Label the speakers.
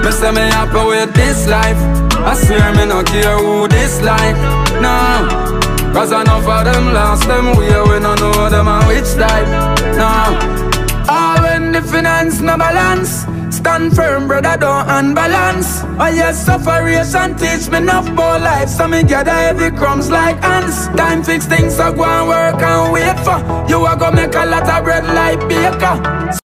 Speaker 1: Me say me happy with this life. I swear me no care who this like. No, cause enough of them lost them way. We no know them and which type. No, when the finance no balance, stand firm, brother, don't unbalance. Oh yes, sufferation teach me enough about life, so me gather heavy crumbs like ants. Time fix things, so go and work and wait for. You a go make a lot of bread like baker.